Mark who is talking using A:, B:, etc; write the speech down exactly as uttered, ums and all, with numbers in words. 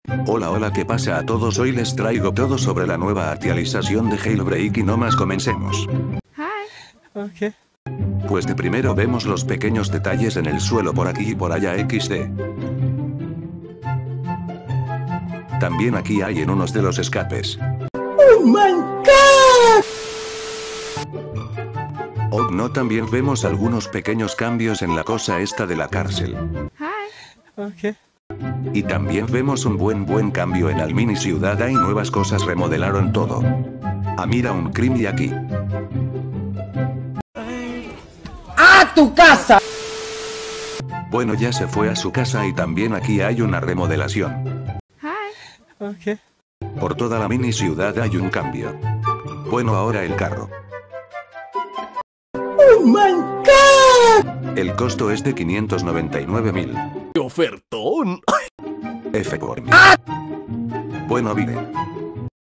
A: Hola hola, ¿qué pasa a todos? Hoy les traigo todo sobre la nueva actualización de Jailbreak y no más, comencemos.
B: Hi. Okay.
A: Pues de primero vemos los pequeños detalles en el suelo por aquí y por allá equis de. También aquí hay en unos de los escapes.
B: Oh my god.
A: Oh no, también vemos algunos pequeños cambios en la cosa esta de la cárcel.
B: Hi. Okay.
A: Y también vemos un buen buen cambio en el mini ciudad, hay nuevas cosas, remodelaron todo. Ah, mira un Creamy aquí.
B: ¡A tu casa!
A: Bueno, ya se fue a su casa y también aquí hay una remodelación.
B: Hi. Okay.
A: Por toda la mini ciudad hay un cambio. Bueno, ahora el carro.
B: Oh my god.
A: El costo es de quinientos noventa y nueve mil.
C: ¡Qué ofertón!
A: F por mí.
B: ¡Ah!
A: Bueno, mire.